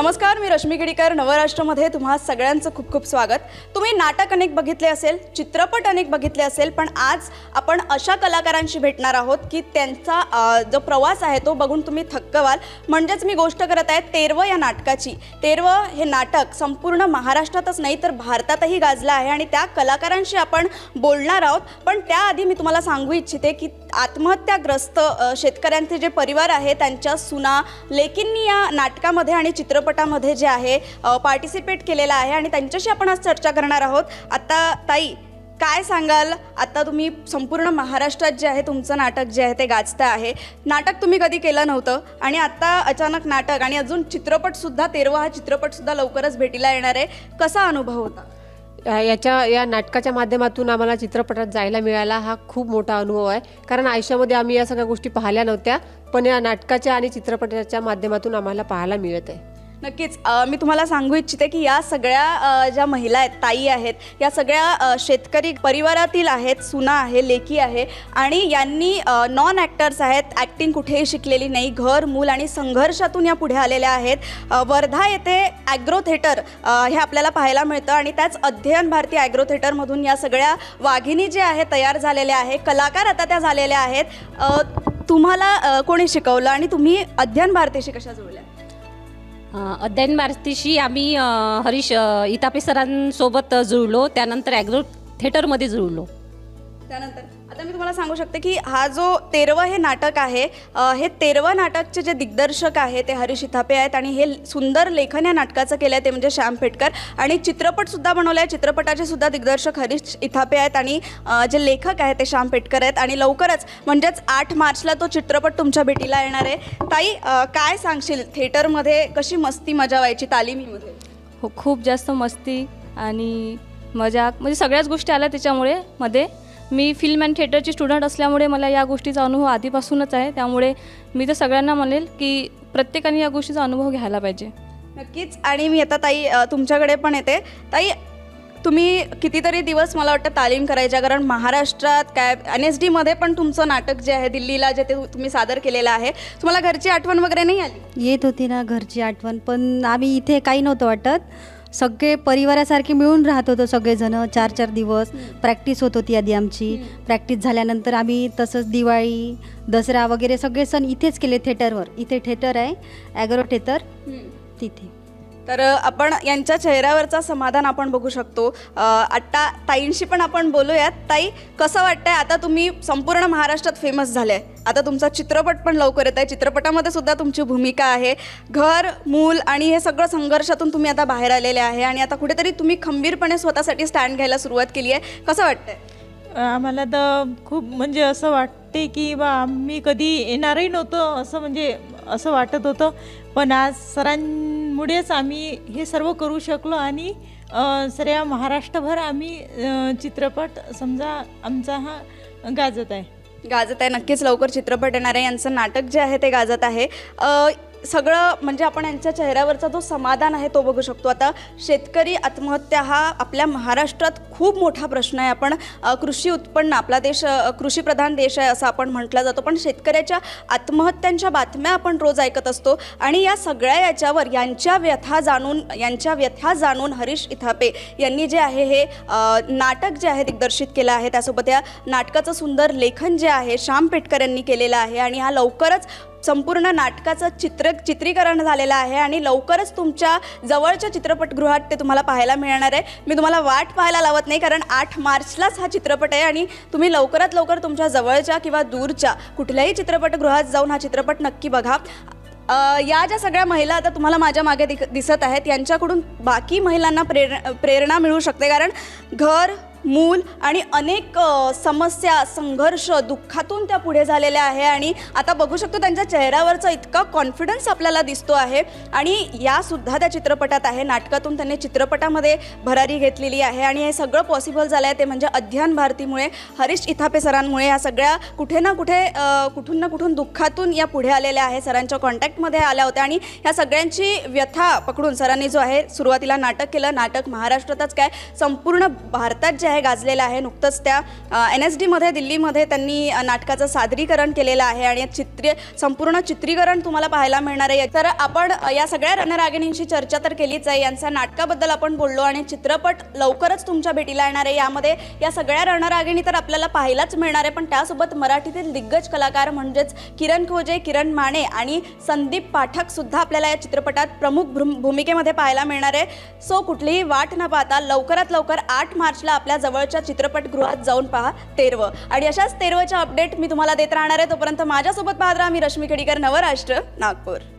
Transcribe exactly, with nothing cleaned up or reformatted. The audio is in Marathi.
नमस्कार, मी रश्मी गिडीकर. नवराष्ट्रमध्ये तुम्हा सगळ्यांचं खूप खूप स्वागत. तुम्ही नाटक अनेक बघितले असेल, चित्रपट अनेक बघितले असेल, पण आज आपण अशा कलाकारांशी भेटणार आहोत की त्यांचा जो प्रवास आहे तो बघून तुम्ही थक्क व्हाल. म्हणजेच मी गोष्ट करत आहे तेरवं या नाटकाची. तेरवं हे नाटक संपूर्ण महाराष्ट्रातच नाही तर भारतातही गाजलं आहे आणि त्या कलाकारांशी आपण बोलणार आहोत. पण त्याआधी मी तुम्हाला सांगू इच्छिते की आत्महत्याग्रस्त शेतकऱ्यांचे जे परिवार आहे त्यांच्या सुना लेकींनी या नाटकामध्ये आणि चित्रपटामध्ये जे आहे पार्टिसिपेट केलेला आहे आणि त्यांच्याशी आपण आज चर्चा करणार आहोत. आता ताई, काय सांगाल? आता तुम्ही संपूर्ण महाराष्ट्रात जे आहे तुमचं नाटक जे आहे ते गाजतं आहे. नाटक तुम्ही कधी केलं नव्हतं आणि आता अचानक नाटक आणि अजून चित्रपटसुद्धा, तेरवा हा चित्रपटसुद्धा लवकरच भेटीला येणार आहे. कसा अनुभव होता? याच्या या नाटकाच्या माध्यमातून आम्हाला चित्रपटात जायला मिळाला हा खूप मोठा अनुभव आहे. कारण आयुष्यामध्ये आम्ही या सगळ्या गोष्टी पाहिल्या नव्हत्या, पण या नाटकाच्या आणि चित्रपटाच्या माध्यमातून आम्हाला पाहायला मिळत आहे. नक्कीच. मी तुम्हाला सांगू इच्छिते की या सगळ्या ज्या महिला आहेत, ताई आहेत, या सगळ्या शेतकरी परिवारातील आहेत, सुना आहे, लेकी आहे आणि यांनी नॉन ॲक्टर्स आहेत, ॲक्टिंग कुठेही शिकलेली नाही, घर मूल आणि संघर्षातून या पुढे आलेल्या आहेत. वर्धा येथे ॲग्रो थिएटर हे आपल्याला पाहायला मिळतं आणि त्याच अध्ययन भारती ॲग्रो थिएटरमधून या सगळ्या वाघिणी जे आहे तयार झालेल्या आहे, कलाकार आता त्या झालेल्या आहेत. तुम्हाला कोणी शिकवलं आणि तुम्ही अध्ययन भारतीशी कशा जुळल्या? अध्ययन भारतीशी आम्ही हरीश इतापे सरांसोबत जुळलो, त्यानंतर ॲग्रो थिएटरमध्ये जुळलो. त्यानंतर आता मी तुम्हाला सांगू शकते की हा जो तेरवं हे नाटक आहे, हे तेरवं नाटकचे जे दिग्दर्शक आहे ते हरीश इतापे आहेत आणि हे सुंदर लेखन या नाटकाचं केलं आहे ते म्हणजे श्याम पेटकर आणि चित्रपटसुद्धा बनवला आहे. चित्रपटाचे सुद्धा दिग्दर्शक हरीश इतापे आहेत आणि जे लेखक आहेत ते श्याम पेटकर आहेत आणि लवकरच म्हणजेच आठ मार्चला तो चित्रपट तुमच्या भेटीला येणार आहे. ताई, काय सांगशील? थिएटरमध्ये कशी मस्ती मजा व्हायची तालिमीमध्ये? हो, खूप जास्त मस्ती आणि मजा, म्हणजे सगळ्याच गोष्टी आल्या त्याच्यामुळे मध्ये. मी फिल्म अँड थिएटरची स्टुडंट असल्यामुळे मला या गोष्टीचा अनुभव आधीपासूनच आहे, त्यामुळे मी तर सगळ्यांना म्हणेल की प्रत्येकाने या गोष्टीचा अनुभव घ्यायला पाहिजे. नक्कीच. आणि मी आता ताई तुमच्याकडे पण येते. ताई, तुम्ही कितीतरी दिवस मला वाटतं तालीम करायच्या, कारण महाराष्ट्रात काय एन एस डीमध्ये पण तुमचं नाटक जे आहे दिल्लीला जे ते तुम्ही सादर केलेलं आहे. तुम्हाला घरची आठवण वगैरे नाही आली? येत होती ना घरची आठवण, पण आम्ही इथे काही नव्हतं वाटत. सगळे परिवारासारखे मिळून राहत होतो सगळेजण. चार चार दिवस प्रॅक्टिस होत होती आधी आमची. प्रॅक्टिस झाल्यानंतर आम्ही तसंच दिवाळी, दसरा वगैरे सगळे सण इथेच केले थिएटरवर. इथे थिएटर आहे ॲग्रो थिएटर, तिथे. तर आपण यांच्या चेहऱ्यावरचा समाधान आपण बघू शकतो. आत्ता ताईंशी पण आपण बोलूयात. ताई, कसं वाटतंय? आता तुम्ही संपूर्ण महाराष्ट्रात फेमस झाले आहे, आता तुमचा चित्रपट पण लवकर येत आहे, चित्रपटामध्ये सुद्धा तुमची भूमिका आहे. घर मूल आणि हे सगळं संघर्षातून तुम्ही आता बाहेर आलेले आहे आणि आता कुठेतरी तुम्ही खंबीरपणे स्वतःसाठी स्टँड घ्यायला सुरुवात केली आहे. कसं वाटतंय? आम्हाला तर खूप म्हणजे असं वाटते की बा आम्ही कधी येणारही नव्हतो, असं म्हणजे असं वाटत होतं. पण आज सरांमुळेच आम्ही हे सर्व करू शकलो आणि सर्व महाराष्ट्रभर आम्ही चित्रपट समजा आमचा हा गाजत आहे गाजत आहे नक्कीच लवकर चित्रपट येणार आहे. यांचं नाटक जे आहे ते गाजत आहे. सगळं म्हणजे आपण यांच्या चेहऱ्यावरचा जो समाधान आहे तो बघू शकतो. आता शेतकरी आत्महत्या हा आपल्या महाराष्ट्रात खूप मोठा प्रश्न आहे. आपण कृषी उत्पन्न, आपला देश कृषीप्रधान देश आहे असं आपण म्हटलं जातो, पण शेतकऱ्याच्या आत्महत्यांच्या बातम्या आपण रोज ऐकत असतो आणि या सगळ्या याच्यावर यांच्या व्यथा जाणून यांच्या व्यथा जाणून हरीश इतापे यांनी जे आहे हे नाटक जे आहे दिग्दर्शित केलं आहे. त्यासोबत या नाटकाचं सुंदर लेखन जे आहे श्याम पेटकर यांनी केलेलं आहे आणि हा लवकरच संपूर्ण नाटकाचं चित्र चित्रीकरण झालेलं आहे आणि लवकरच तुमच्या जवळच्या चित्रपटगृहात ते तुम्हाला पाहायला मिळणार आहे. मी तुम्हाला वाट पाहायला लावत नाही, कारण आठ मार्चलाच हा चित्रपट आहे आणि तुम्ही लवकरात लवकर तुमच्या जवळच्या किंवा दूरच्या कुठल्याही चित्रपटगृहात जाऊन हा चित्रपट नक्की बघा. या ज्या सगळ्या महिला आता तुम्हाला माझ्या मागे दिख दिसत आहेत, यांच्याकडून बाकी महिलांना प्रेर प्रेरणा मिळू शकते, कारण घर मूल आणि अनेक समस्या, संघर्ष, दुःखातून त्या पुढे झालेल्या आहे आणि आता बघू शकतो त्यांच्या चेहऱ्यावरचा इतका कॉन्फिडन्स आपल्याला दिसतो आहे आणि यासुद्धा त्या चित्रपटात आहे. नाटकातून त्यांनी चित्रपटामध्ये भरारी घेतलेली आहे आणि हे सगळं पॉसिबल झालं आहे ते म्हणजे अध्ययन भारतीमुळे, हरीश इतापे सरांमुळे. या सगळ्या कुठे ना कुठे कुठून ना कुठून दुःखातून या पुढे आलेल्या आहे, सरांच्या कॉन्टॅक्टमध्ये आल्या होत्या आणि ह्या सगळ्यांची व्यथा पकडून सरांनी जो आहे सुरुवातीला नाटक केलं. नाटक महाराष्ट्रातच काय संपूर्ण भारतात जे आहे गाजलेला आहे. नुकतंच त्या एन एस डीमध्ये दिल्लीमध्ये त्यांनी अ, नाटकाचं सादरीकरण केलेलं आहे आणि चित्र संपूर्ण चित्रीकरण तुम्हाला पाहायला मिळणार आहे. तर आपण अ, या सगळ्या रणरागिणींशी चर्चा तर केलीच आहे, यांच्या नाटकाबद्दल आपण बोललो आणि चित्रपट लवकरच तुमच्या भेटीला येणार आहे. यामध्ये या सगळ्या रणरागिणी तर आपल्याला पाहायलाच मिळणार आहे, पण त्यासोबत मराठीतील दिग्गज कलाकार म्हणजेच किरण खोजे, किरण माने आणि संदीप पाठक सुद्धा आपल्याला या चित्रपटात प्रमुख भूम- भूमिकेमध्ये पाहायला मिळणार आहे. सो कुठलीही वाट न पाहता लवकरात लवकर आठ मार्चला आपल्या जवळच्या चित्रपटगृहात जाऊन पहा तेरव. आणि अशाच तेरवच्या अपडेट मी तुम्हाला देत राहणार आहे. तोपर्यंत माझ्यासोबत पाहत राहा. मी रश्मी खेडीकर, नवराष्ट्र, नागपूर.